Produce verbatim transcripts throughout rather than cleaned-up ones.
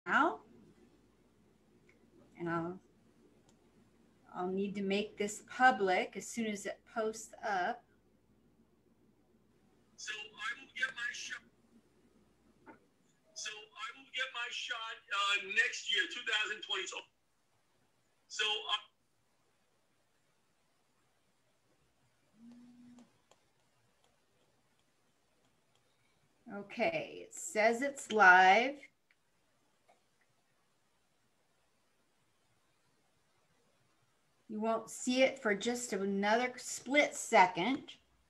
And I'll, I'll need to make this public as soon as it posts up. So I will get my shot. So I will get my shot uh, next year, two thousand twenty. So uh, okay, it says it's live. You won't see it for just another split second.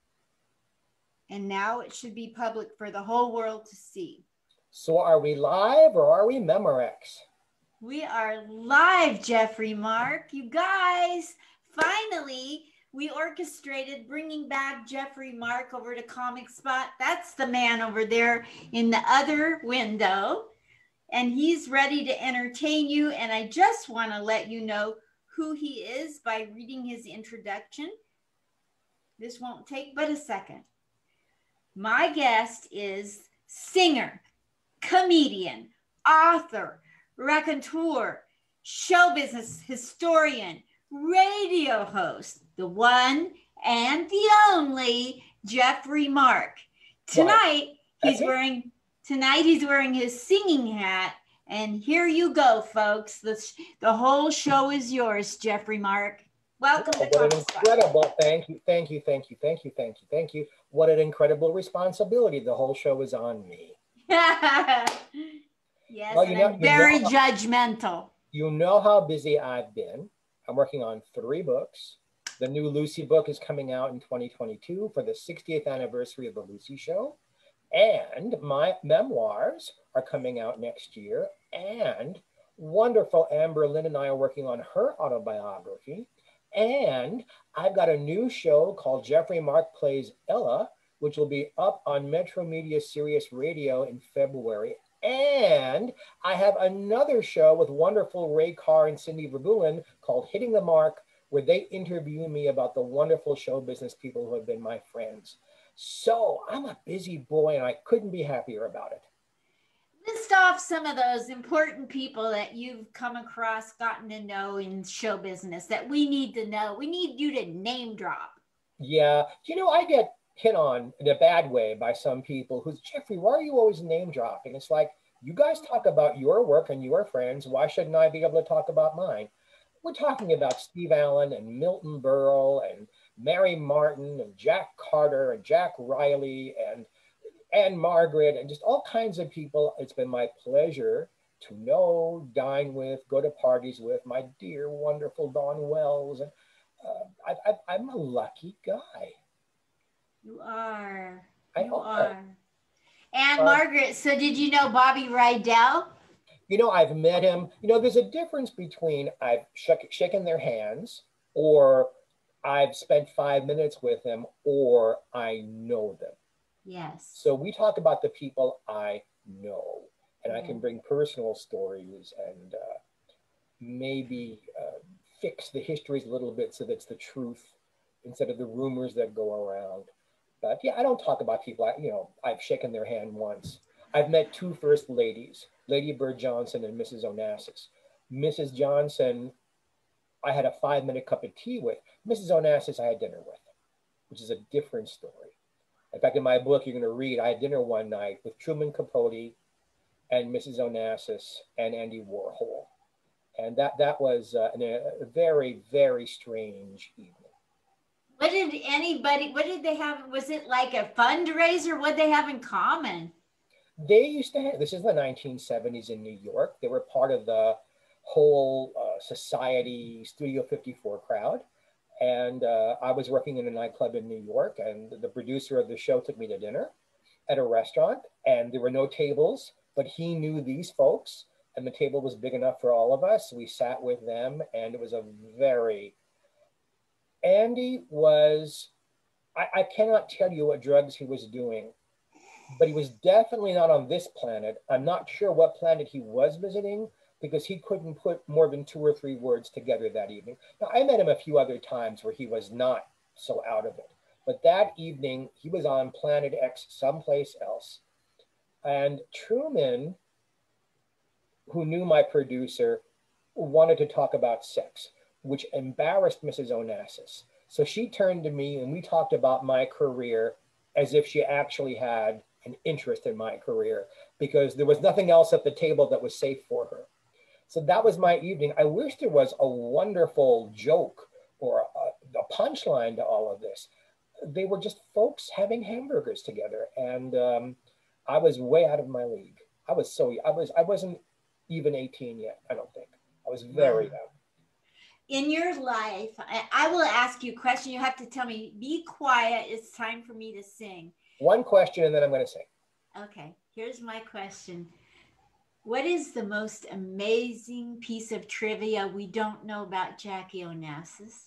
And now it should be public for the whole world to see. So are we live or are we Memorex? We are live, Jeffrey Mark. You guys, finally, we orchestrated bringing back Jeffrey Mark over to Comic Spot. That's the man over there in the other window. And he's ready to entertain you. And I just want to let you know who he is by reading his introduction. This won't take but a second. My guest is singer, comedian, author, raconteur, show business historian, radio host, the one and the only Jeffrey Mark. Tonight he's wearing tonight he's wearing his singing hat, and here you go, folks. The, the whole show is yours, Jeffrey Mark. Welcome oh, to What an incredible, Spot. thank you, thank you, thank you, thank you, thank you, thank you. What an incredible responsibility. The whole show is on me. Yes, well, you know, I'm very you know how, judgmental. You know how busy I've been. I'm working on three books. The new Lucy book is coming out in twenty twenty-two for the sixtieth anniversary of the Lucy Show. And my memoirs are coming out next year. And wonderful Amber Lynn and I are working on her autobiography. And I've got a new show called Jeffrey Mark Plays Ella, which will be up on Metro Media Sirius Radio in February. And I have another show with wonderful Ray Carr and Cindy Verbulin called Hitting the Mark, where they interview me about the wonderful show business people who have been my friends. So I'm a busy boy and I couldn't be happier about it. List off some of those important people that you've come across, gotten to know in show business that we need to know. We need you to name drop. Yeah. You know, I get hit on in a bad way by some people who's, Jeffrey, why are you always name dropping? It's like, you guys talk about your work and your friends. Why shouldn't I be able to talk about mine? We're talking about Steve Allen and Milton Berle and Mary Martin and Jack Carter and Jack Riley and Anne Margaret and just all kinds of people. It's been my pleasure to know, dine with, go to parties with my dear, wonderful Dawn Wells. And uh, I, I, I'm a lucky guy. You are. I you are. are. Anne uh, Margaret, so did you know Bobby Rydell? You know, I've met him. You know, there's a difference between I've shook, shaken their hands or I've spent five minutes with them or I know them. Yes. So we talk about the people I know, and yeah. I can bring personal stories and uh, maybe uh, fix the histories a little bit so that's the truth instead of the rumors that go around. But yeah, I don't talk about people, I, you know, I've shaken their hand once. I've met two first ladies, Lady Bird Johnson and Missus Onassis. Missus Johnson, I had a five minute cup of tea with. Missus Onassis, I had dinner with, which is a different story. In fact, in my book, you're going to read, I had dinner one night with Truman Capote and Missus Onassis and Andy Warhol. And that, that was uh, an, a very, very strange evening. What did anybody, what did they have? Was it like a fundraiser? What did they have in common? They used to have, this is the nineteen seventies in New York. They were part of the whole uh, society Studio fifty-four crowd. And uh, I was working in a nightclub in New York, and the producer of the show took me to dinner at a restaurant, and there were no tables, but he knew these folks, and the table was big enough for all of us. We sat with them, and it was a very, Andy was, I, I cannot tell you what drugs he was doing, but he was definitely not on this planet. I'm not sure what planet he was visiting, because he couldn't put more than two or three words together that evening. Now, I met him a few other times where he was not so out of it. But that evening, he was on Planet X someplace else. And Truman who knew my producer, wanted to talk about sex, which embarrassed Missus Onassis. So she turned to me and we talked about my career as if she actually had an interest in my career, because there was nothing else at the table that was safe for her. So that was my evening. I wish there was a wonderful joke or a, a punchline to all of this. They were just folks having hamburgers together, and um, I was way out of my league. I was so I was I wasn't even eighteen yet. I don't think I was very young. In your life, I, I will ask you a question. You have to tell me. Be quiet. It's time for me to sing. One question, and then I'm going to sing. Okay. Here's my question. What is the most amazing piece of trivia we don't know about Jackie Onassis?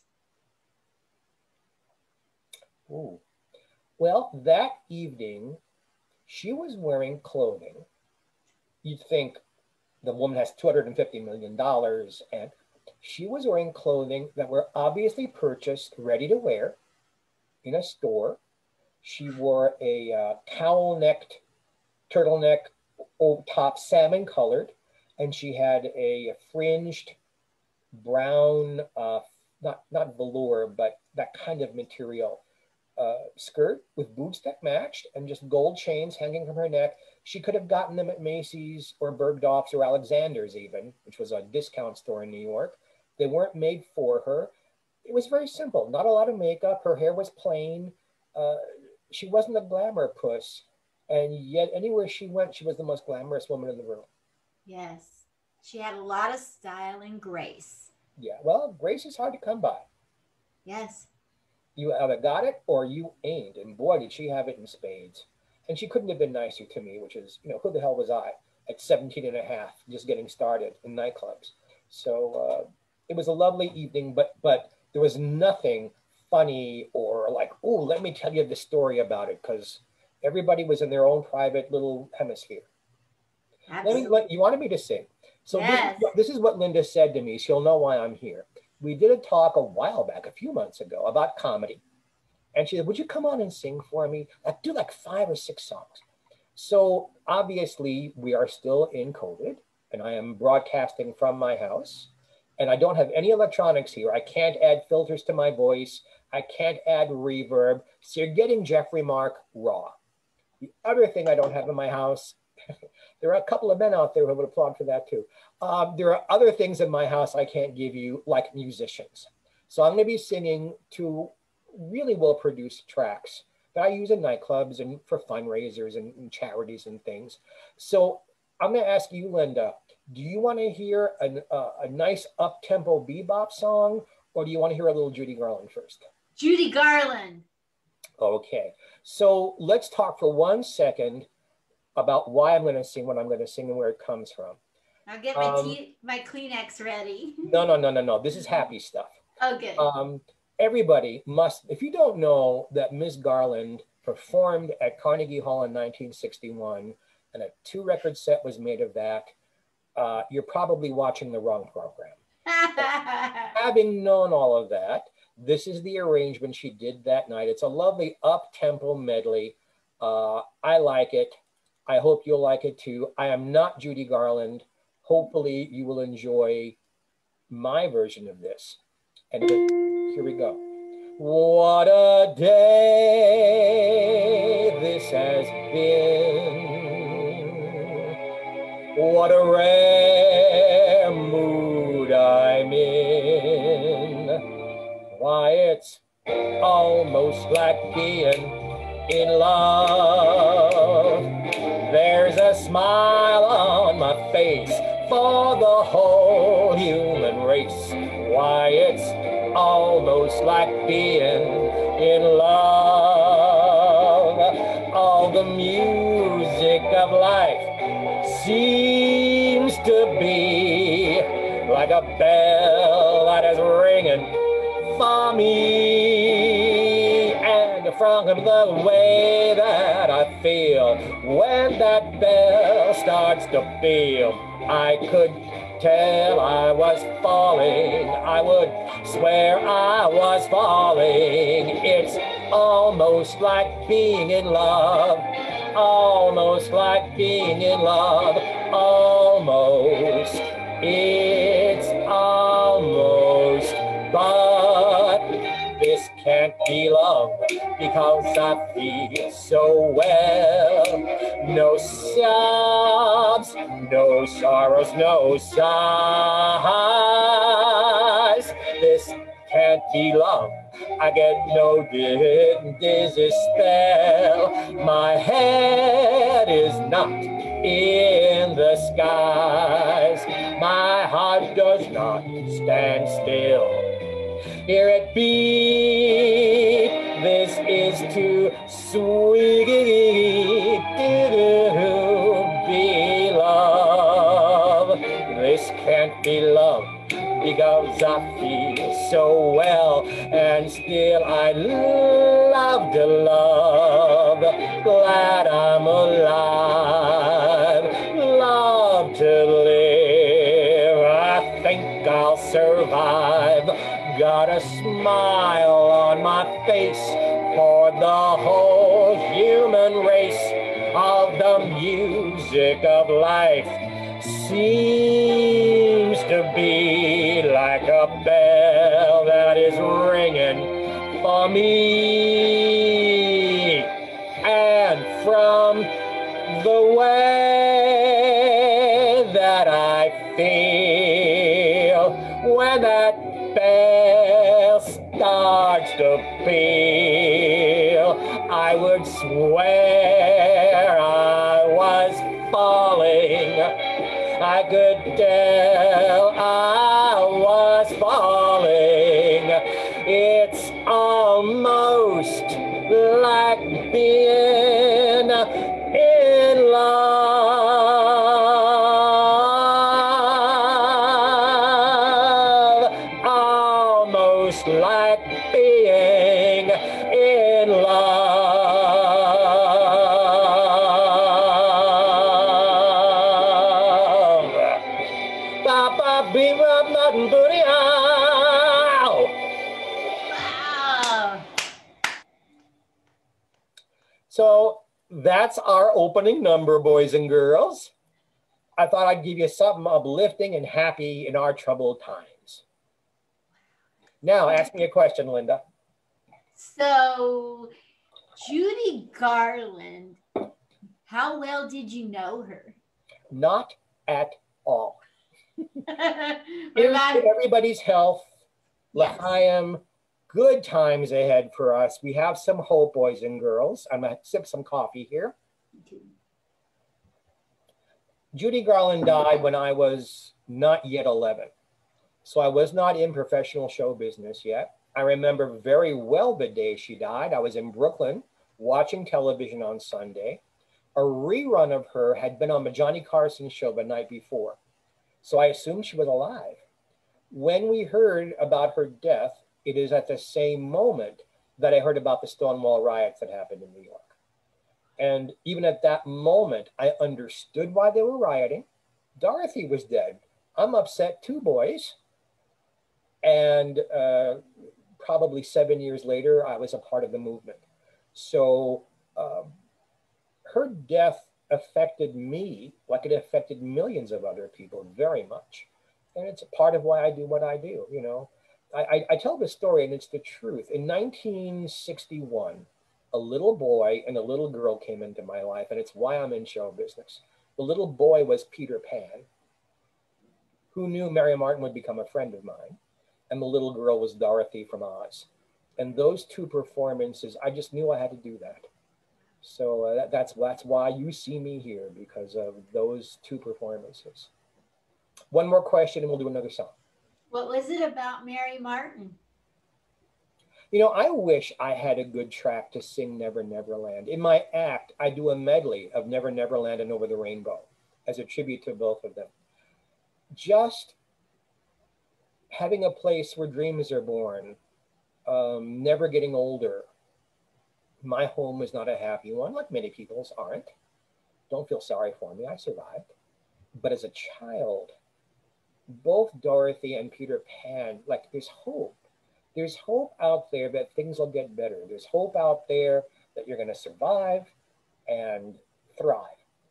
Ooh. Well, that evening, she was wearing clothing. You'd think the woman has two hundred fifty million dollars, and she was wearing clothing that were obviously purchased ready to wear in a store. She wore a uh, cowl-necked turtleneck top, salmon colored, and she had a fringed brown, uh, not, not velour, but that kind of material uh, skirt with boots that matched and just gold chains hanging from her neck. She could have gotten them at Macy's or Bergdorf's or Alexander's even, which was a discount store in New York. They weren't made for her. It was very simple, not a lot of makeup. Her hair was plain. Uh, she wasn't a glamour puss. And yet anywhere she went, she was the most glamorous woman in the room. Yes. She had a lot of style and grace. Yeah, well, grace is hard to come by. Yes. You either got it or you ain't. And boy, did she have it in spades. And she couldn't have been nicer to me, which is, you know, who the hell was I at seventeen and a half, just getting started in nightclubs. So uh, it was a lovely evening, but but there was nothing funny or like, oh, let me tell you the story about it, because everybody was in their own private little hemisphere. Absolutely. Let me, let, you wanted me to sing. So yes. this, this is what Linda said to me. She'll know why I'm here. We did a talk a while back, a few months ago, about comedy. And she said, would you come on and sing for me? Like, do like five or six songs. So obviously we are still in COVID, and I am broadcasting from my house, and I don't have any electronics here. I can't add filters to my voice. I can't add reverb. So you're getting Jeffrey Mark raw. The other thing I don't have in my house, there are a couple of men out there who would applaud for that too. Um, there are other things in my house I can't give you, like musicians. So I'm going to be singing to really well-produced tracks that I use in nightclubs and for fundraisers and, and charities and things. So I'm going to ask you, Linda, do you want to hear an, uh, a nice up-tempo bebop song, or do you want to hear a little Judy Garland first? Judy Garland. Okay, so let's talk for one second about why I'm going to sing what I'm going to sing and where it comes from. I'll get my, um, tea, my Kleenex ready. No, no, no, no, no. This is happy stuff. Okay. Um, everybody must, if you don't know that Miz Garland performed at Carnegie Hall in nineteen sixty-one, and a two record set was made of that, uh, you're probably watching the wrong program. Having known all of that, this is the arrangement she did that night. It's a lovely up-tempo medley. Uh, I like it. I hope you'll like it too. I am not Judy Garland. Hopefully you will enjoy my version of this. And here we go. What a day this has been. What a rare mood I'm in. Why, it's almost like being in love. There's a smile on my face for the whole human race. Why, it's almost like being in love. All the music of life seems to be like a bell that is ringing for me, and from the way that I feel when that bell starts to peal, I could tell I was falling. I would swear I was falling. It's almost like being in love. almost like being in love. Almost, it's almost, but this can't be love because I feel so well. No sobs, no sorrows, no sighs. This can't be love. I get no dizzy spell. My head is not in the skies. My heart does not stand still. Hear it beat. This is too sweet to be love. This can't be love because I feel so well, and still I love to love. Glad I'm alive, love to live. I think I'll survive. Got a smile on my face for the whole human race. Of the music of life seems to be like a bell that is ringing for me. And from the way that I feel when that bell starts to peal, I would swear I was falling. I could tell I was falling. It's almost like being in love. Almost like being in love. Ba-ba, be-ba-ba-ba-booty, ow. Wow. So that's our opening number, boys and girls. I thought I'd give you something uplifting and happy in our troubled times. Now, ask me a question, Linda. So, Judy Garland, how well did you know her? Not at all. What Here's about to everybody's health, Yes. l'chaim, good times ahead for us. We have some hope, boys and girls. I'm going to sip some coffee here. Judy Garland died when I was not yet eleven. So I was not in professional show business yet. I remember very well the day she died. I was in Brooklyn watching television on Sunday. A rerun of her had been on the Johnny Carson show the night before. So I assumed she was alive. When we heard about her death, it is at the same moment that I heard about the Stonewall riots that happened in New York. And even at that moment, I understood why they were rioting. Dorothy was dead. I'm upset too, boys. And uh, probably seven years later, I was a part of the movement. So uh, her death affected me like it affected millions of other people very much. And it's a part of why I do what I do, you know. I, I, I tell this story, and it's the truth. In nineteen sixty-one, a little boy and a little girl came into my life, and it's why I'm in show business. The little boy was Peter Pan, who knew Mary Martin would become a friend of mine, and the little girl was Dorothy from Oz. And those two performances, I just knew I had to do that. So uh, that, that's, that's why you see me here, because of those two performances. One more question and we'll do another song. What was it about Mary Martin? You know, I wish I had a good track to sing Never Never Land. In my act, I do a medley of Never Never Land and Over the Rainbow as a tribute to both of them. Just having a place where dreams are born, um, never getting older. My home was not a happy one, like many people's aren't. Don't feel sorry for me, I survived. But as a child, both Dorothy and Peter Pan, like there's hope. There's hope out there that things will get better. There's hope out there that you're gonna survive and thrive.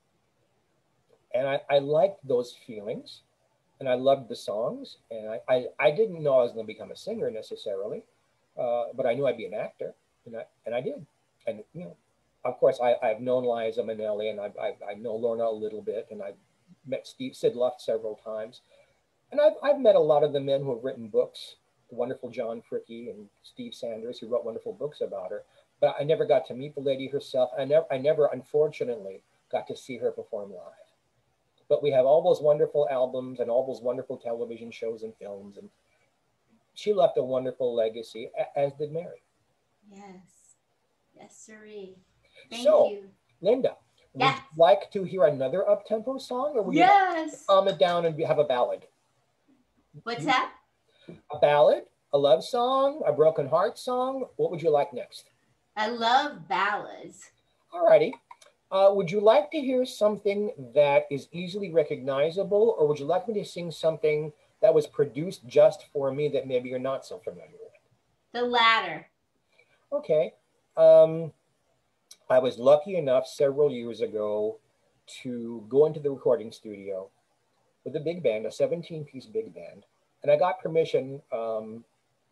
And I, I liked those feelings, and I loved the songs. And I, I, I didn't know I was going to become a singer necessarily, uh, but I knew I'd be an actor, and I, and I did. And, you know, of course, I, I've known Liza Minnelli, and I, I, I know Lorna a little bit, and I've met Steve Sid Luft several times. And I've, I've met a lot of the men who have written books, the wonderful John Fricke and Steve Sanders, who wrote wonderful books about her. But I never got to meet the lady herself. I never, I never, unfortunately, got to see her perform live. But we have all those wonderful albums and all those wonderful television shows and films. And she left a wonderful legacy, as did Mary. Yes. Yes, sirree. Thank so, you. Linda, would yes. you like to hear another up-tempo song? Or would yes. you calm it down and have a ballad? What's that? A ballad, a love song, a broken heart song. What would you like next? I love ballads. All righty. Uh, would you like to hear something that is easily recognizable, or would you like me to sing something that was produced just for me that maybe you're not so familiar with? The latter. Okay. Um, I was lucky enough several years ago to go into the recording studio with a big band, a seventeen-piece big band, and I got permission um,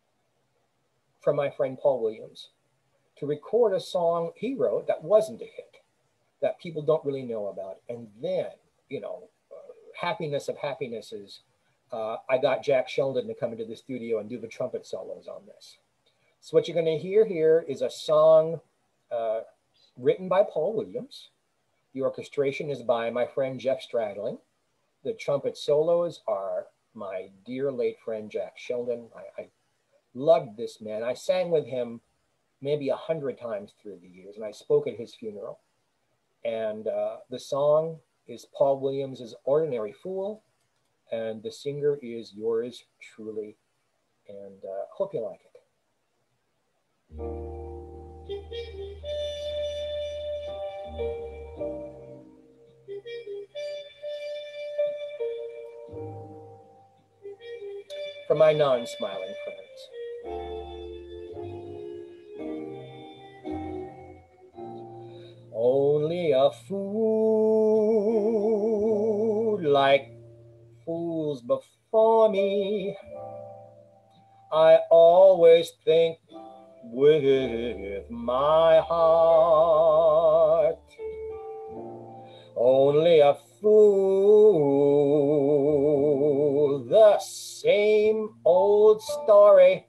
from my friend Paul Williams to record a song he wrote that wasn't a hit, that people don't really know about. And then, you know, uh, happiness of happinesses, uh, I got Jack Sheldon to come into the studio and do the trumpet solos on this. So what you're going to hear here is a song uh, written by Paul Williams. The orchestration is by my friend Jeff Stradling. The trumpet solos are my dear late friend Jack Sheldon. I, I loved this man. I sang with him maybe a hundred times through the years, and I spoke at his funeral. And uh, the song is Paul Williams's Ordinary Fool, and the singer is yours truly, and uh, hope you like it. For my non-smiling friends. Only a fool like fools before me, I always think with my heart. Only a fool, the same old story.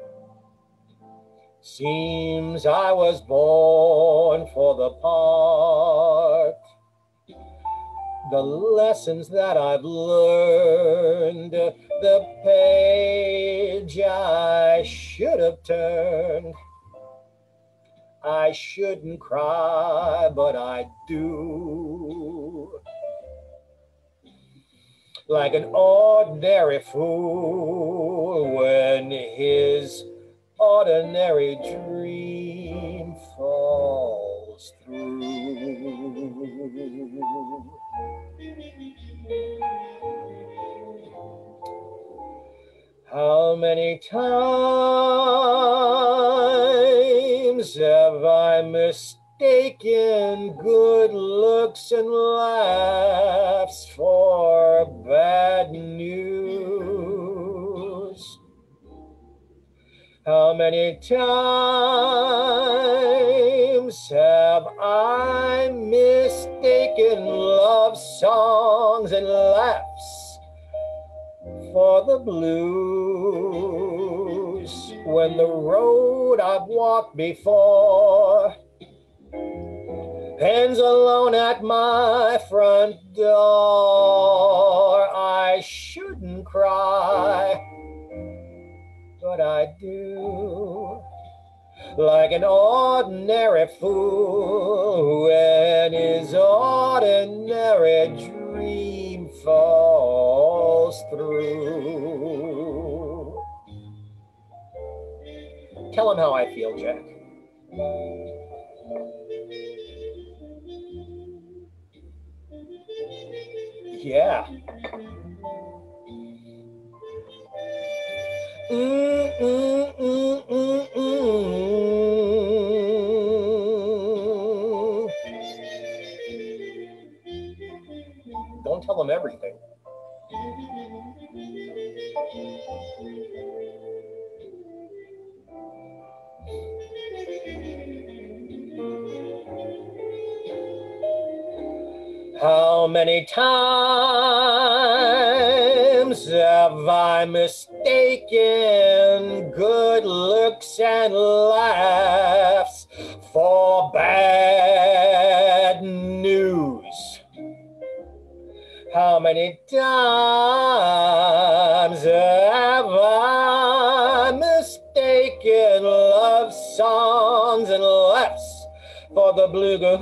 Seems I was born for the part. The lessons that I've learned, the page I should have turned. I shouldn't cry, but I do. Like an ordinary fool when his ordinary dream falls through. How many times have I mistaken good looks and laughs for bad news? How many times have I mistaken love songs and laughs for the blues, when the road I've walked before ends alone at my front door? I shouldn't cry, but I do. Like an ordinary fool when his ordinary dream falls through. Tell him how I feel, Jack. Yeah. Mm, mm, mm, mm, mm. How many times have I mistaken good looks and laughs for bad news? How many times have I mistaken love songs and laughs for the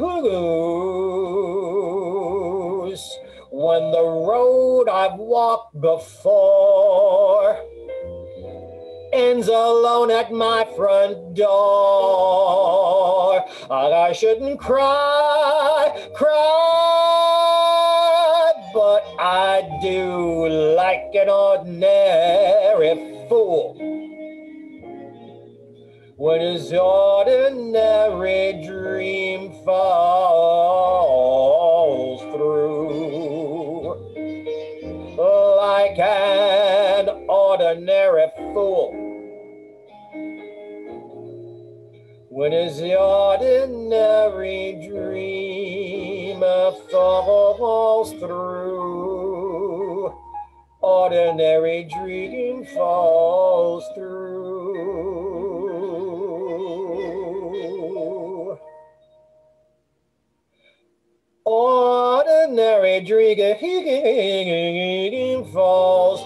bluegahoos, when the road I've walked before ends alone at my front door? I shouldn't cry, cry, but I do, like an ordinary fool. When his ordinary dream falls through, like an ordinary fool. When his ordinary dream falls through, ordinary dream falls through. Ordinary dream falls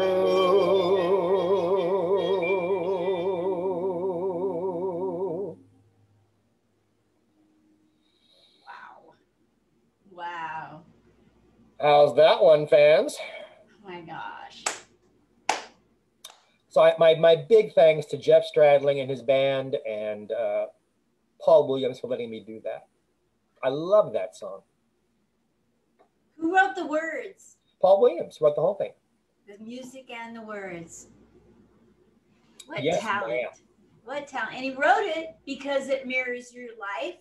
through. Wow. Wow. How's that one, fans? Oh my gosh. So I, my, my big thanks to Jeff Stradling and his band and uh, Paul Williams for letting me do that. I love that song. Who wrote the words? Paul Williams wrote the whole thing. The music and the words. What Yes, talent. ma'am. What talent. And he wrote it because it mirrors your life.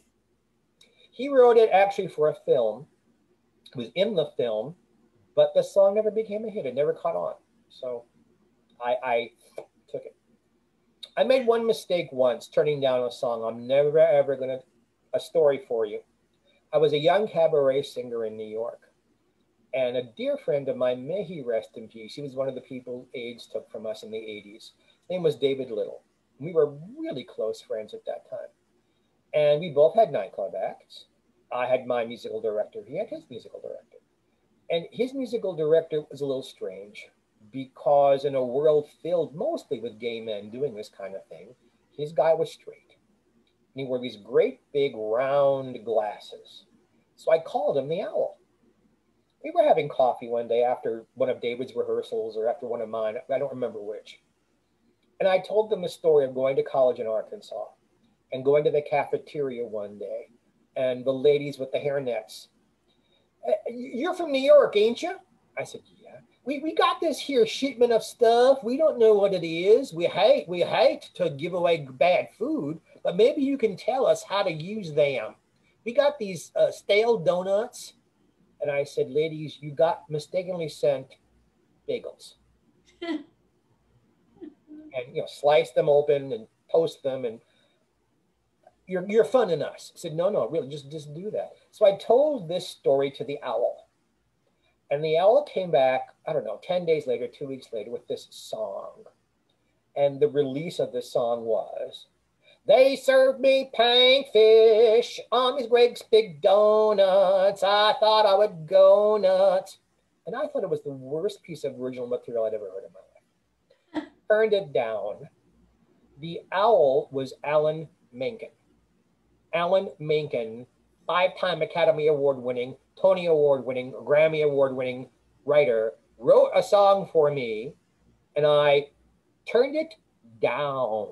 He wrote it actually for a film. It was in the film, but the song never became a hit. It never caught on. So I, I took it. I made one mistake once, turning down a song. I'm never, ever going to, a story for you. I was a young cabaret singer in New York. And a dear friend of mine, may he rest in peace, he was one of the people AIDS took from us in the eighties. His name was David Little. We were really close friends at that time. And we both had nightclub acts. I had my musical director. He had his musical director. And his musical director was a little strange because in a world filled mostly with gay men doing this kind of thing, his guy was straight. And he wore these great big round glasses. So I called him the Owl. We were having coffee one day after one of David's rehearsals or after one of mine. I don't remember which. And I told them the story of going to college in Arkansas and going to the cafeteria one day and the ladies with the hairnets. You're from New York, ain't you? I said, yeah. We, we got this here shipment of stuff. We don't know what it is. We hate, we hate to give away bad food, but maybe you can tell us how to use them. We got these uh, stale donuts. And I said, ladies, you got mistakenly sent bagels. And, you know, slice them open and toast them. And you're, you're funning us. I said, no, no, really, just, just do that. So I told this story to the Owl. And the Owl came back, I don't know, ten days later, two weeks later with this song. And the release of this song was, they served me panfish on these great big donuts. I thought I would go nuts. And I thought it was the worst piece of original material I'd ever heard in my life. Turned it down. The Owl was Alan Menken. Alan Menken, five-time Academy Award-winning, Tony Award-winning, Grammy Award-winning writer, wrote a song for me, and I turned it down.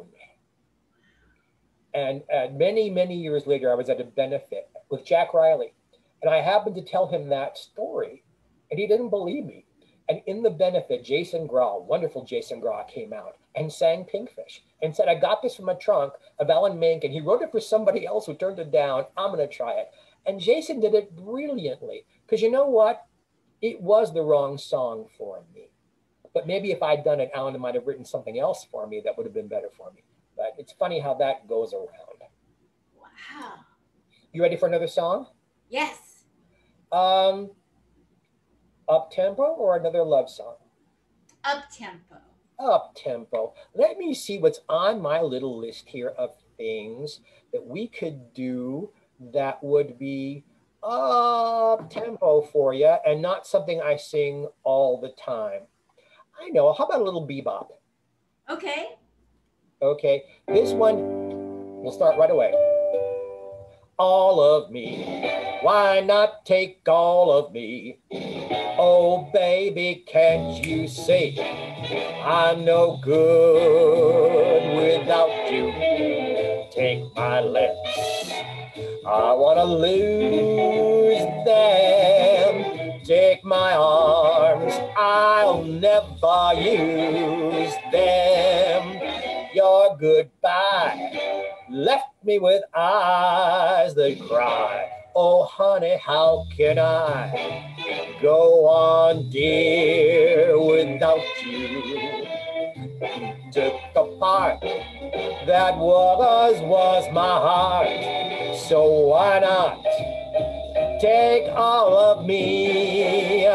And uh, many, many years later, I was at a benefit with Jack Riley. And I happened to tell him that story. And he didn't believe me. And in the benefit, Jason Graw, wonderful Jason Graw, came out and sang Pinkfish and said, I got this from a trunk of Alan Menken. He wrote it for somebody else who turned it down. I'm going to try it. And Jason did it brilliantly. Because you know what? It was the wrong song for me. But maybe if I'd done it, Alan might have written something else for me that would have been better for me. But it's funny how that goes around. Wow. You ready for another song? Yes. Um, up tempo or another love song? Up tempo. Up tempo. Let me see what's on my little list here of things that we could do that would be up tempo for you and not something I sing all the time. I know. How about a little bebop? Okay. Okay. This one, we'll start right away. All of me. Why not take all of me? Oh, baby, can't you see I'm no good without you? Take my lips. I want to lose them. Take my arms. I'll never use them. Your goodbye left me with eyes that cry. Oh, honey, how can I go on, dear, without you? Took the part that was, was my heart. So why not take all of me?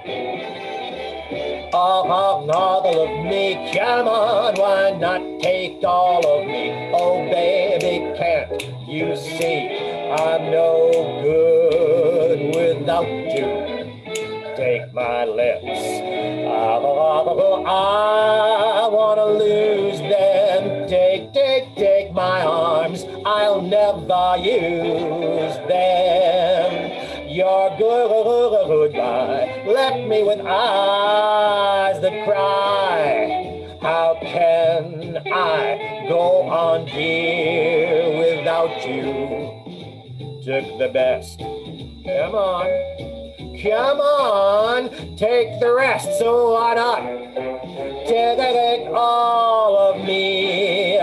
All, all, all of me, come on, why not take all of me? Oh, baby, can't you see I'm no good without you? Take my lips. Oh, I want to lose them. Take, take, take my arms. I'll never use them. Your good goodbye left me with eyes that cry. How can I go on, dear, without you? Took the best. Come on. Come on. Take the rest. So why not take, take all of me?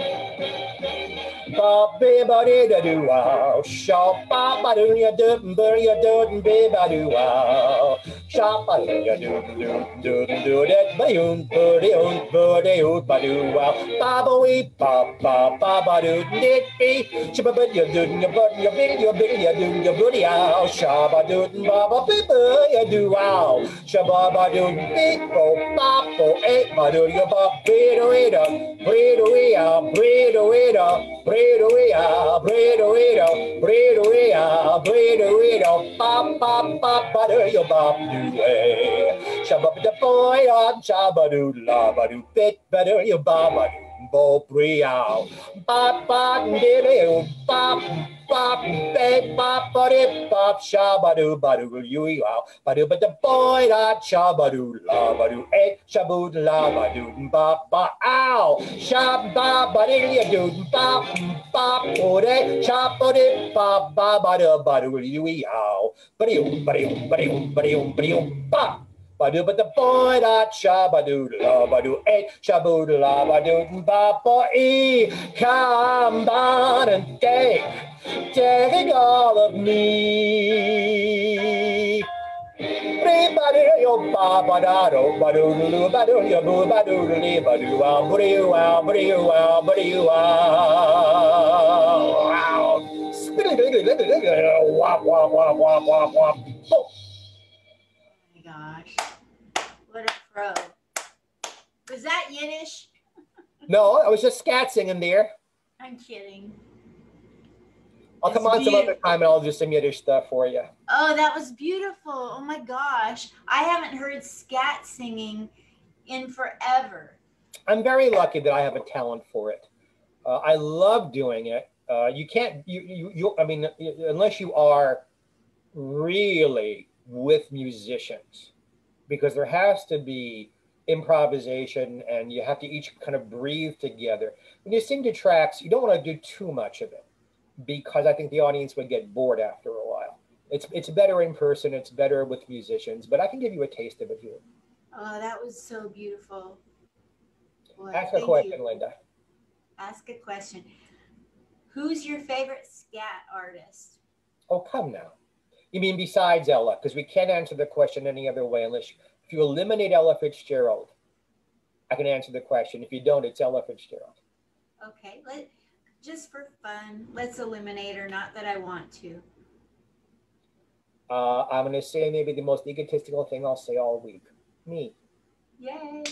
Bobby body da do wow, shop ba do ya do do ya do be ba do wow, shop ba do ya do do do do that ba yun do de un do de un ba do wow, ba ba we ba ba ba ba do did be, shaba ba ya do ya ba ya be ya be ya do ya do ya, shaba do ba ba be ba ya do wow, shaba ba do be bo ba bo eh ba do ya ba be do it up, be do it up, be do it up. Bredo-ea, bredo-ea, bredo-ea, bredo-ea, pop, pop, pop, ba-do-yo, bop-do-eh. Shabba-da-boy-da, shabba-do-la-ba-do, bit, ba-do-yo, ba-ba-do, bo-brea, bop-bop-de-de-o, bop, bop, bep, bop-ba-de, bop, shabba-do-ba-do-yo-yow, ba-do-ba-da-boy-da, shabba-do-la-ba-do, eh, shabba-do-la-ba-do, bop-ba, ow, shabba-ba-de-yo-do, bop, bop, o-de, chop-o-de, bop, ba-ba-da-ba-do-yo-yow, ba-de-o, ba-de-o, ba-de-o, ba-de-o, ba-de-o, bop. Ba-do but the boy that shabba-doo la ba-doo eh shabba la ba-doo ba-ba-ee. Come on and take, take all of me. Ba-do ba-ba-da-do ba-doo ba-doo ya boo ba-doo lee ba-doo wow ba-doo wow ba-doo wow ba-doo wow. Wop wop wop wop wop wop. Oh. Gosh, what a pro. Was that Yiddish? No, I was just scat singing there. I'm kidding. I'll come on some other time and I'll do some Yiddish stuff for you. Oh, that was beautiful. Oh my gosh. I haven't heard scat singing in forever. I'm very lucky that I have a talent for it. Uh, I love doing it. Uh, you can't, you, you, you, I mean, unless you are really with musicians, because there has to be improvisation and you have to each kind of breathe together. When you sing to tracks, you don't want to do too much of it because I think the audience would get bored after a while. It's it's better in person, it's better with musicians, but I can give you a taste of it here. Oh, that was so beautiful. Boy, Ask a question, you. Linda. Ask a question. Who's your favorite scat artist? Oh, come now. You mean besides Ella? Because we can't answer the question any other way unless If you eliminate Ella Fitzgerald, I can answer the question. If you don't, it's Ella Fitzgerald. Okay, let just for fun, let's eliminate her. Not that I want to. Uh, I'm going to say maybe the most egotistical thing I'll say all week. Me. Yay.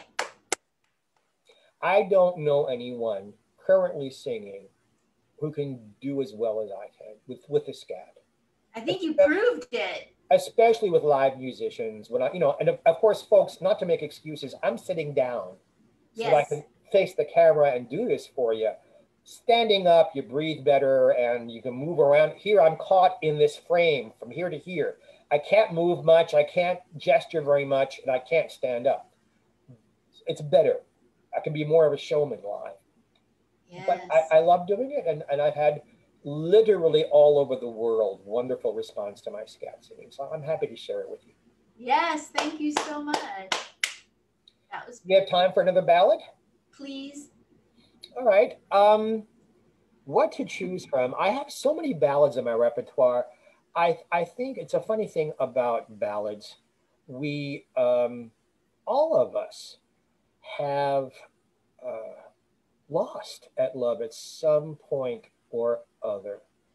I don't know anyone currently singing who can do as well as I can with, with the scat. I think you proved it. Especially with live musicians. When I, you know, and of, of course, folks, not to make excuses, I'm sitting down so Yes. that I can face the camera and do this for you. Standing up, you breathe better and you can move around. Here, I'm caught in this frame from here to here. I can't move much, I can't gesture very much, and I can't stand up. It's better. I can be more of a showman live. Yes. But I, I love doing it, and, and I've had literally all over the world wonderful response to my scat singing. So I'm happy to share it with you. Yes, thank you so much. That was. We have time for another ballad? Please. All right. Um, what to choose from? I have so many ballads in my repertoire. I, I think it's a funny thing about ballads. We, um, all of us have uh, lost at love at some point or other.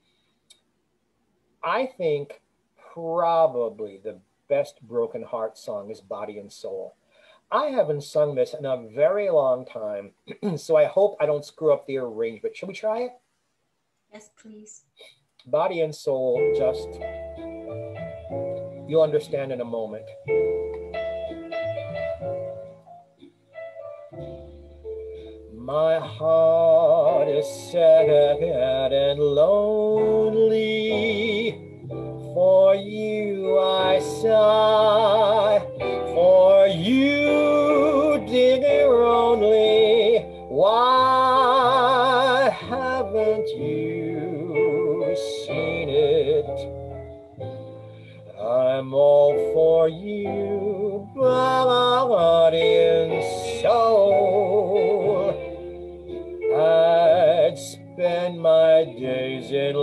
I think probably the best broken heart song is Body and Soul. I haven't sung this in a very long time, so I hope I don't screw up the arrangement. Should we try it? Yes, please. Body and Soul, just, you'll understand in a moment. My heart is sad and lonely. For you I sigh, for you, dear, only. Why haven't you seen it? I'm all for you, body and soul. I'd spend my days in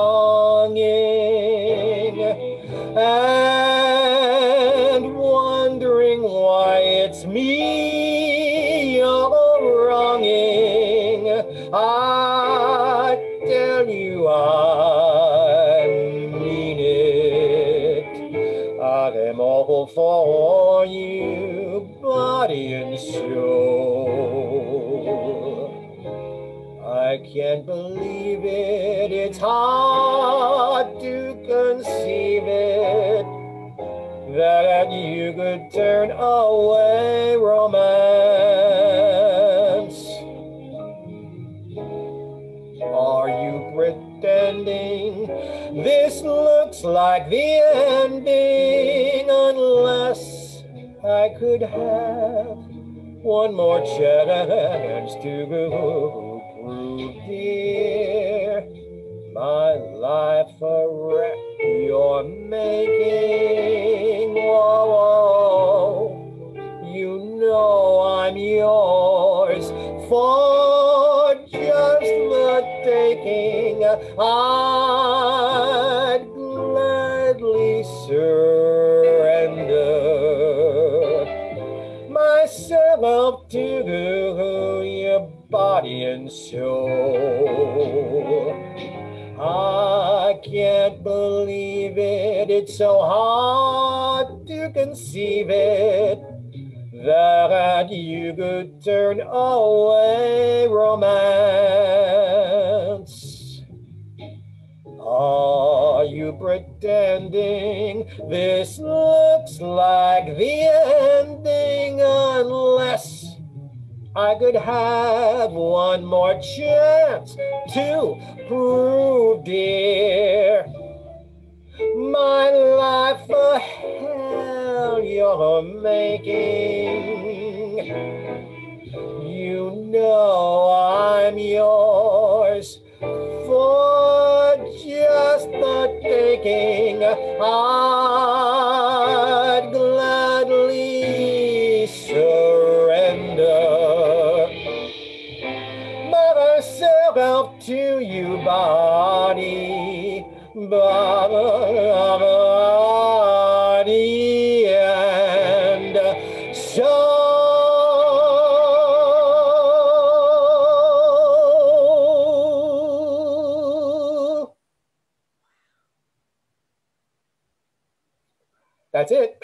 longing and wondering why it's me you're wronging. I tell you I mean it. I'm all for you, body and soul. I can't believe it, it's hard to conceive it, that you could turn away romance. Are you pretending this looks like the ending, unless I could have one more chance to go? Dear, my life a wreck you're making. Whoa, whoa. You know I'm yours for just the taking. I'd gladly surrender myself to your body and soul. I can't believe it, it's so hard to conceive it, that you could turn away romance. Are you pretending this looks like the ending, unless I could have one more chance to prove, dear, my life a hell you're making. You know I'm yours for just the taking. I'd gladly surrender myself to you, body, body and that's it.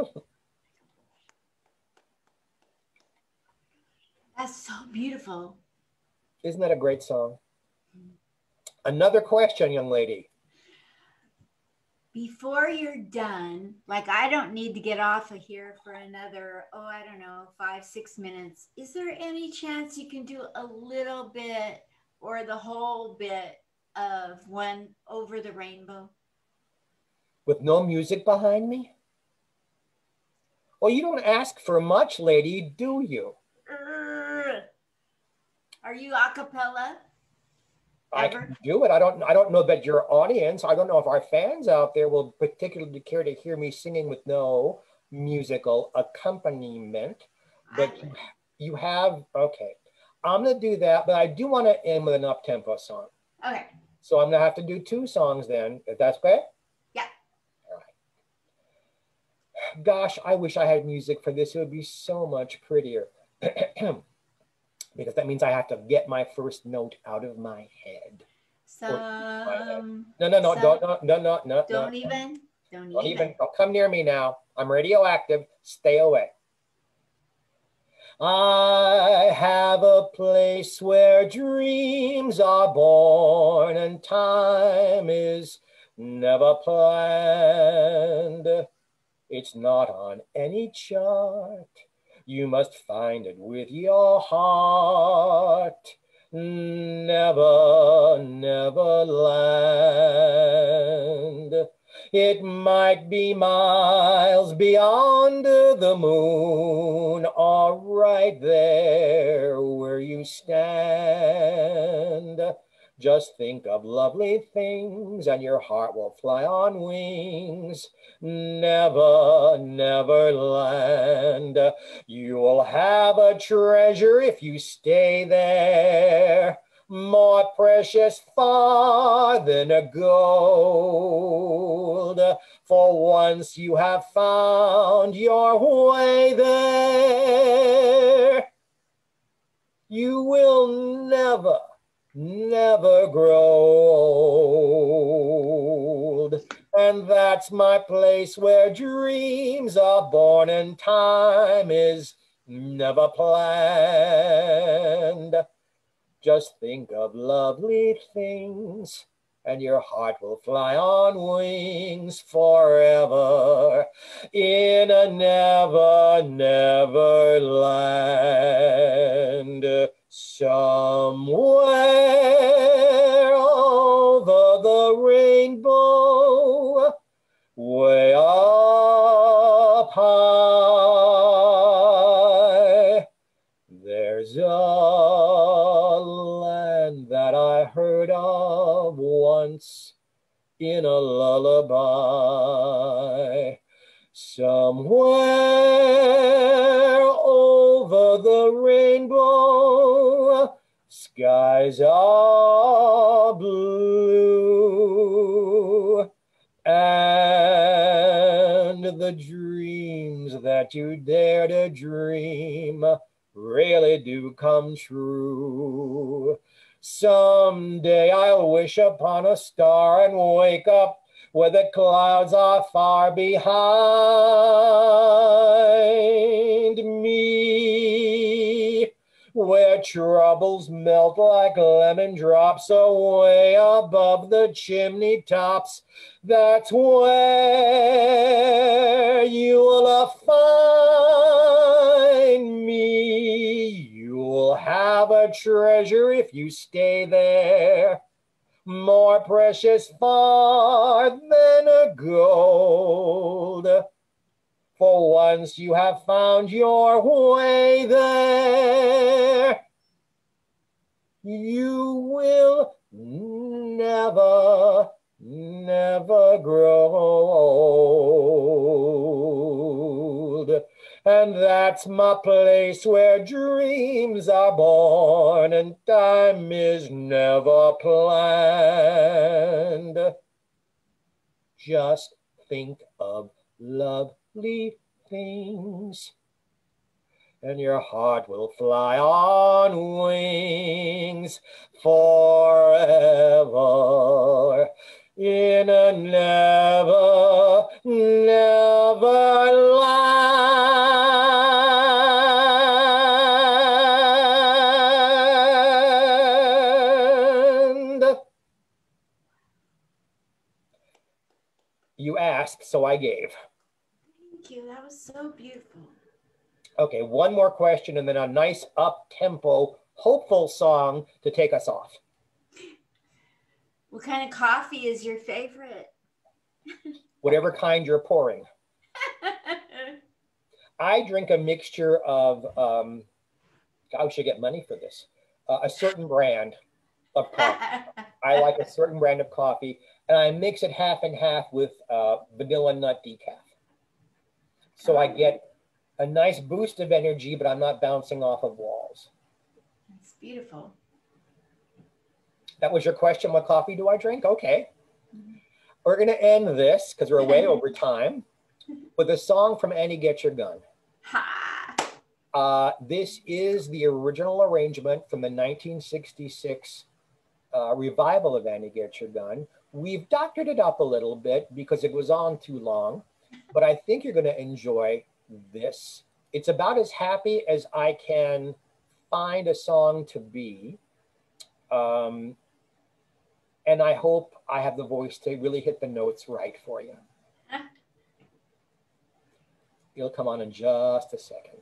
That's so beautiful. Isn't that a great song? Another question, young lady. Before you're done, like I don't need to get off of here for another, oh, I don't know, five, six minutes. Is there any chance you can do a little bit or the whole bit of One Over the Rainbow? With no music behind me? Well, you don't ask for much, lady, do you? Uh, are you a cappella? I Ever? can do it. I don't I don't know that your audience, I don't know if our fans out there will particularly care to hear me singing with no musical accompaniment, but you, you have, okay. I'm gonna do that, but I do want to end with an up-tempo song. Okay. So I'm gonna have to do two songs then, if that's okay? Yeah. All right. Gosh, I wish I had music for this. It would be so much prettier. Because that means I have to get my first note out of my head. Some. No, no, no, some, don't, no, no, no, no. Don't no. even. Don't, Don't even. even. Don't come near me now. I'm radioactive. Stay away. I have a place where dreams are born and time is never planned. It's not on any chart. You must find it with your heart. Never, never land. It might be miles beyond the moon, or right there where you stand. Just think of lovely things and your heart will fly on wings. Never, never land. You'll have a treasure if you stay there, more precious far than a gold. For once you have found your way there, you will never, never grow old. And that's my place where dreams are born and time is never planned. Just think of lovely things and your heart will fly on wings forever in a never, never land. Somewhere over the rainbow, way up high, there's a land that I heard of once in a lullaby. Somewhere over the rainbow, skies are blue, and the dreams that you dare to dream really do come true. Someday I'll wish upon a star and wake up where the clouds are far behind me, where troubles melt like lemon drops away above the chimney tops. That's where you'll find me. You'll have a treasure if you stay there, more precious far than a gold. For once you have found your way there, you will never, never grow old. And that's my place where dreams are born and time is never planned. Just think of lovely things and your heart will fly on wings forever in a never, never asked, so I gave. Thank you. That was so beautiful. Okay, one more question and then a nice up-tempo, hopeful song to take us off. What kind of coffee is your favorite? Whatever kind you're pouring. I drink a mixture of, um, I should get money for this, uh, a certain brand of coffee. I like a certain brand of coffee, and I mix it half and half with uh, vanilla nut decaf. So I get a nice boost of energy, but I'm not bouncing off of walls. That's beautiful. That was your question, what coffee do I drink? Okay. Mm-hmm. We're gonna end this, because we're way over time, with a song from Annie Get Your Gun. Ha! Uh, this is the original arrangement from the nineteen sixty-six uh, revival of Annie Get Your Gun. We've doctored it up a little bit because it was on too long, but I think you're gonna enjoy this. It's about as happy as I can find a song to be. Um, and I hope I have the voice to really hit the notes right for you. It'll come on in just a second.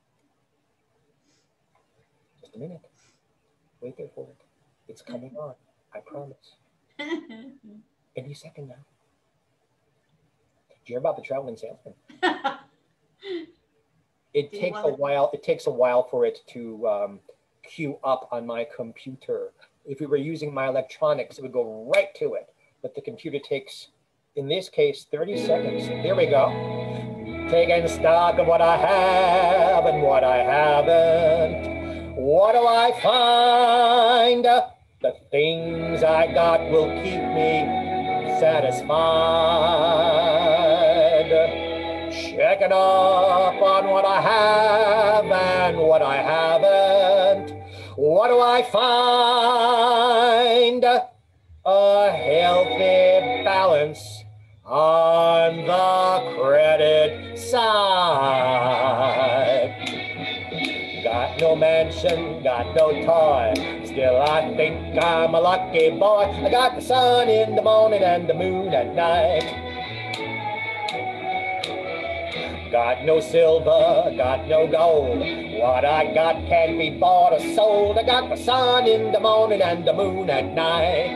Just a minute. Wait there for it. It's coming on, I promise. Any second now. Did you hear about the traveling salesman? It Do takes a while. It takes a while for it to um, queue up on my computer. If we were using my electronics, it would go right to it. But the computer takes, in this case, thirty seconds. Here we go. Taking stock of what I have and what I haven't. What do I find? The things I got will keep me satisfied. Checking up on what I have and what I haven't. What do I find? A healthy balance on the credit side. Got no mansion, got no toy. Still I think I'm a lucky boy. I got the sun in the morning and the moon at night. Got no silver, got no gold. What I got can't be bought or sold. I got the sun in the morning and the moon at night.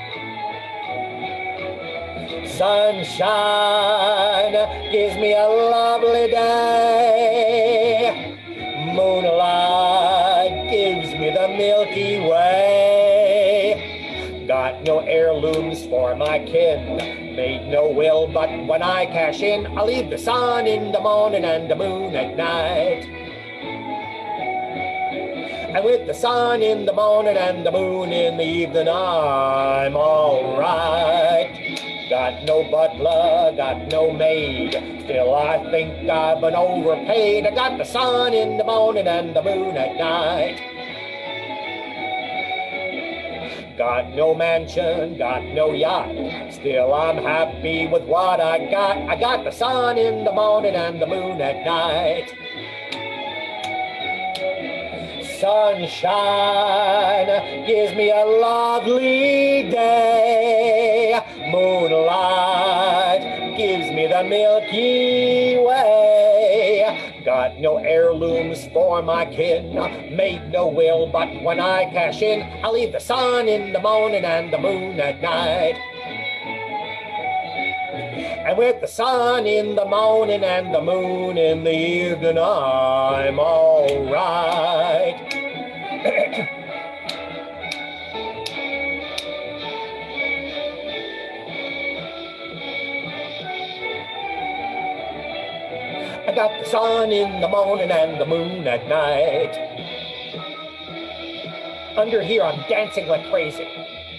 Sunshine gives me a lovely day. Moonlight gives me the Milky Way. Got no heirlooms for my kin. Made no will, but when I cash in, I'll leave the sun in the morning and the moon at night. And with the sun in the morning and the moon in the evening, I'm all right. Got no butler, got no maid. Still I think I've been overpaid. I got the sun in the morning and the moon at night. Got no mansion, got no yacht. Still I'm happy with what I got. I got the sun in the morning and the moon at night. Sunshine gives me a lovely day. Moonlight gives me the Milky Way. Got no heirlooms for my kin. Made no will, but when I cash in, I'll leave the sun in the morning and the moon at night. And with the sun in the morning and the moon in the evening, I'm all right. I got the sun in the morning and the moon at night. Under here, I'm dancing like crazy.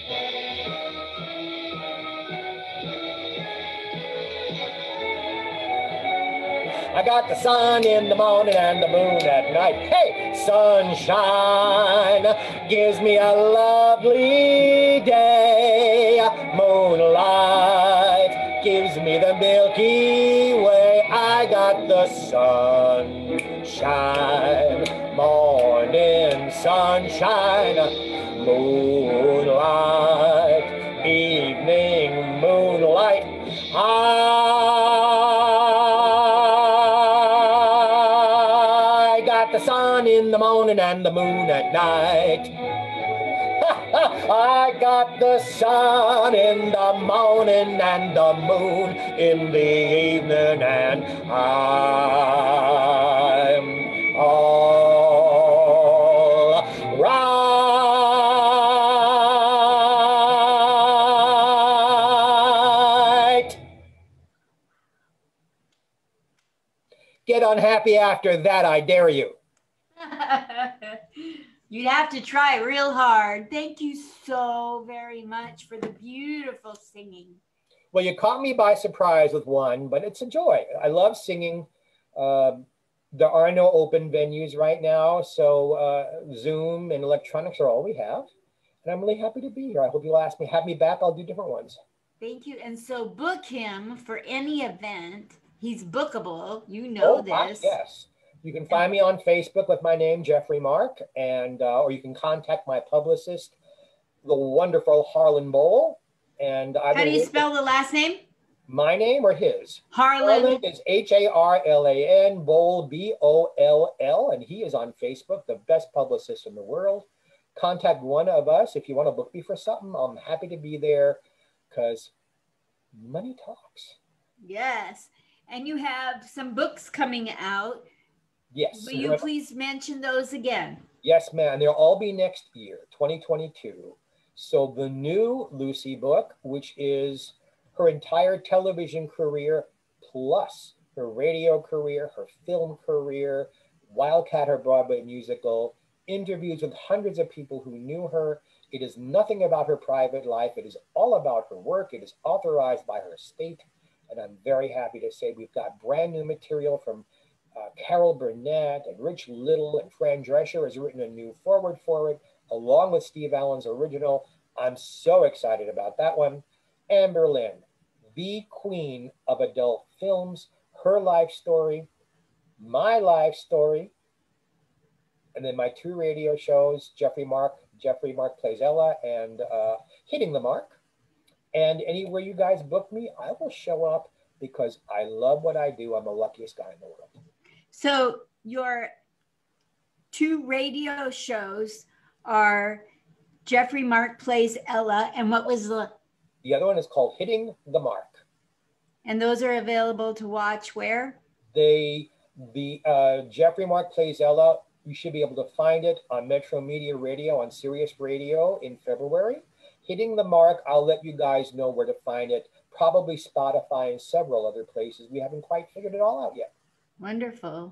I got the sun in the morning and the moon at night. Hey, sunshine gives me a lovely day. Moonlight gives me the Milky Way. I got the sunshine, morning sunshine, moonlight, evening moonlight. I got the sun in the morning and the moon at night. I got the sun in the morning and the moon in the evening, and I'm all right. Get unhappy after that, I dare you. You'd have to try real hard. Thank you so very much for the beautiful singing. Well, you caught me by surprise with one, but it's a joy. I love singing. Uh, there are no open venues right now, so uh, Zoom and electronics are all we have. And I'm really happy to be here. I hope you'll ask me, have me back. I'll do different ones. Thank you. And so book him for any event. He's bookable. You know oh, this. Yes. You can find me on Facebook with my name, Jeffrey Mark, and uh, or you can contact my publicist, the wonderful Harlan Bowl. And I How do you spell the last name? My name or his? Harlan. Harlan is H A R L A N, Boll, B O L L, and he is on Facebook, the best publicist in the world. Contact one of us if you want to book me for something. I'm happy to be there because money talks. Yes. And you have some books coming out. Yes. Will you please mention those again? Yes, ma'am. They'll all be next year, twenty twenty-two. So the new Lucy book, which is her entire television career, plus her radio career, her film career, Wildcat, her Broadway musical, interviews with hundreds of people who knew her. It is nothing about her private life. It is all about her work. It is authorized by her state. And I'm very happy to say we've got brand new material from Uh, Carol Burnett and Rich Little, and Fran Drescher has written a new foreword for it, along with Steve Allen's original. I'm so excited about that one. Amber Lynn, the queen of adult films, her life story, my life story, and then my two radio shows, Jeffrey Mark, Jeffrey Mark Plays Ella, and uh, Hitting the Mark. And anywhere you guys book me, I will show up because I love what I do. I'm the luckiest guy in the world. So your two radio shows are Jeffrey Mark Plays Ella, and what was the? The other one is called Hitting the Mark. And those are available to watch where? They, the uh, Jeffrey Mark Plays Ella, you should be able to find it on Metro Media Radio, on Sirius Radio in February. Hitting the Mark, I'll let you guys know where to find it. Probably Spotify and several other places. We haven't quite figured it all out yet. Wonderful.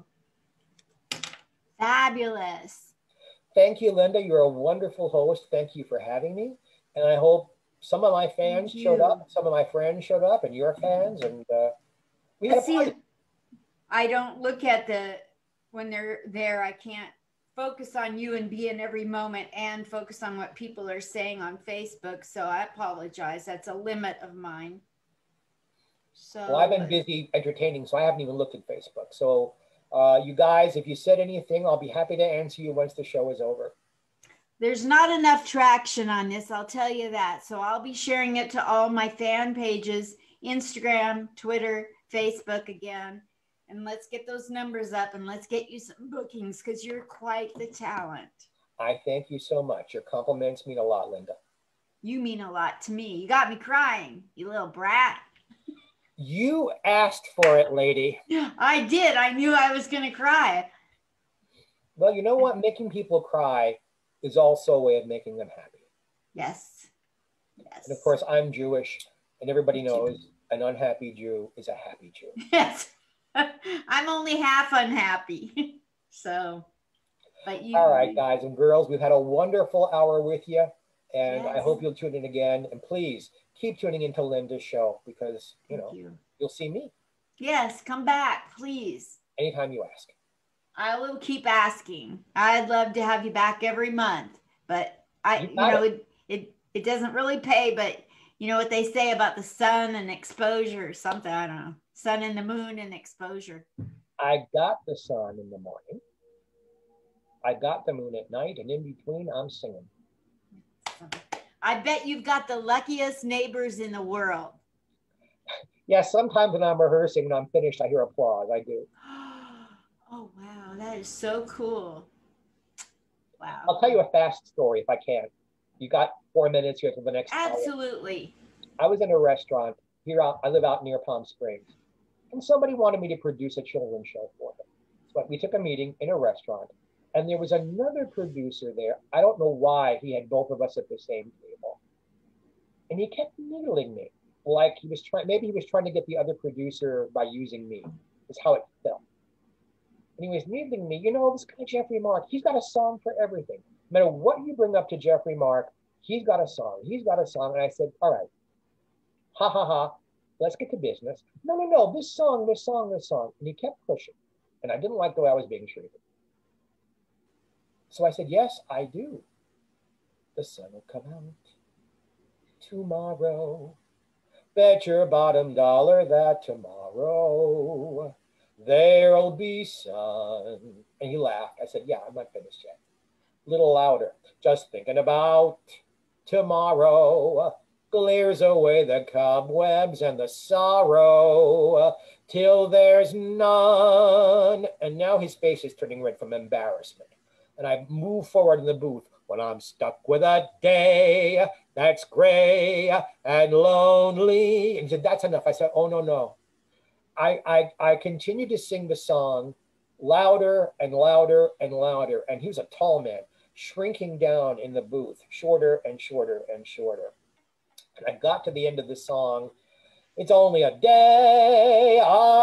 Fabulous. Thank you, Linda. You're a wonderful host. Thank you for having me. And I hope some of my fans showed up, some of my friends showed up, and your fans. And uh, we had a See, I don't look at the, when they're there, I can't focus on you and be in every moment and focus on what people are saying on Facebook. So I apologize. That's a limit of mine. So, well, I've been busy entertaining, so I haven't even looked at Facebook. So uh, you guys, if you said anything, I'll be happy to answer you once the show is over. There's not enough traction on this, I'll tell you that. So I'll be sharing it to all my fan pages, Instagram, Twitter, Facebook again. And let's get those numbers up and let's get you some bookings because you're quite the talent. I thank you so much. Your compliments mean a lot, Linda. You mean a lot to me. You got me crying, you little brat. You asked for it, lady. I did. I knew I was going to cry. Well, you know what? Making people cry is also a way of making them happy. Yes. Yes. And of course, I'm Jewish, and everybody knows an unhappy Jew is a happy Jew. Yes. I'm only half unhappy. So, but you. All right, guys and girls, we've had a wonderful hour with you, and Yes. I hope you'll tune in again. And please keep tuning into Linda's show because, you Thank know, you. you'll see me Yes, come back, please. anytime you ask. I will keep asking. I'd love to have you back every month, but I, You you, got know, it. it it doesn't really pay. But you know what they say about the sun and exposure or something. I don't know. Sun and the moon and exposure. I got the sun in the morning. I got the moon at night, and in between, I'm singing. I bet you've got the luckiest neighbors in the world. Yeah, sometimes when I'm rehearsing and I'm finished, I hear applause. I do. Oh, wow. That is so cool. I'll Wow. tell you a fast story if I can. You got four minutes here for the next hour. Absolutely. I was in a restaurant here. Out, I live out near Palm Springs, and somebody wanted me to produce a children's show for them. So we took a meeting in a restaurant, and there was another producer there. I don't know why he had both of us at the same table, and he kept needling me, like he was trying. Maybe he was trying to get the other producer by using me. Is how it felt. And he was needling me. You know, this guy Jeffrey Mark. He's got a song for everything. No matter what you bring up to Jeffrey Mark, he's got a song. He's got a song. And I said, all right, ha ha ha, let's get to business. No, no, no, this song, this song, this song. And he kept pushing. And I didn't like the way I was being treated. So I said, yes, I do. The sun will come out tomorrow. Bet your bottom dollar that tomorrow there'll be sun. And he laughed. I said, yeah, I'm not finished yet. A little louder. Just thinking about tomorrow. Clears away the cobwebs and the sorrow till there's none. And now his face is turning red from embarrassment. And I move forward in the booth. When I'm stuck with a day that's gray and lonely. And he said, that's enough. I said, oh, no, no. I, I, I continued to sing the song louder and louder and louder. And he was a tall man, shrinking down in the booth, shorter and shorter and shorter. And I got to the end of the song. It's only a day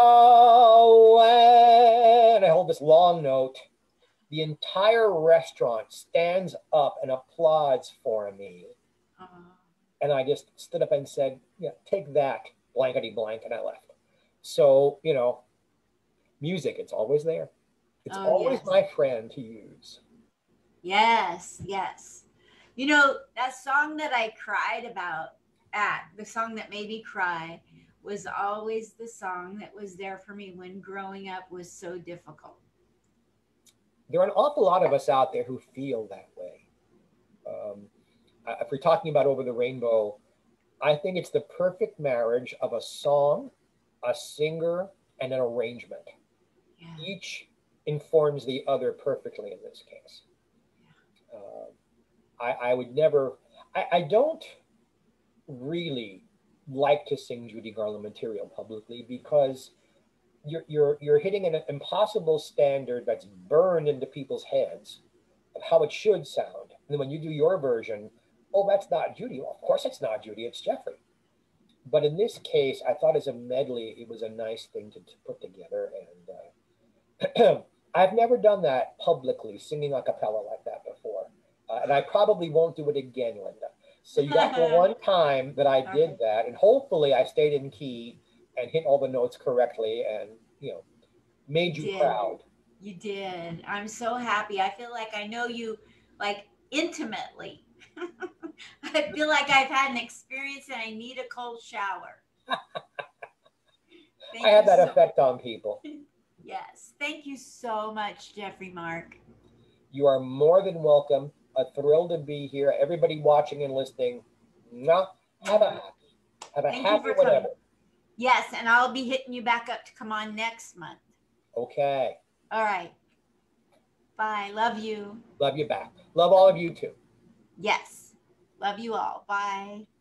away. And I hold this long note. The entire restaurant stands up and applauds for me. Uh-huh. And I just stood up and said, yeah, take that, blankety blank, and I left. So, you know, music, it's always there. It's oh, always yes. my friend to use. Yes, yes. You know, that song that I cried about at, the song that made me cry, was always the song that was there for me when growing up was so difficult. There are an awful lot of us out there who feel that way. Um, if we're talking about Over the Rainbow, I think it's the perfect marriage of a song, a singer, and an arrangement. Yeah. Each informs the other perfectly in this case. Yeah. Uh, I, I would never, I, I don't really like to sing Judy Garland material publicly because You're, you're, you're hitting an impossible standard that's burned into people's heads of how it should sound. And then when you do your version, oh, that's not Judy. Well, of course it's not Judy, it's Jeffrey. But in this case, I thought as a medley, it was a nice thing to, to put together. And uh, I've never done that publicly, singing a cappella like that before. Uh, and I probably won't do it again, Linda. So you got the one time that I did okay. that, and hopefully I stayed in key and hit all the notes correctly and, you know, made you, you proud. You did. I'm so happy. I feel like I know you, like, intimately. I feel like I've had an experience and I need a cold shower. I have that so effect on people. Yes. Thank you so much, Jeffrey Mark. You are more than welcome. A thrill to be here. Everybody watching and listening, mwah, have a happy, have a Thank happy whatever. Coming. Yes, and I'll be hitting you back up to come on next month. Okay. All right. Bye. Love you. Love you back. Love all of you too. Yes. Love you all. Bye.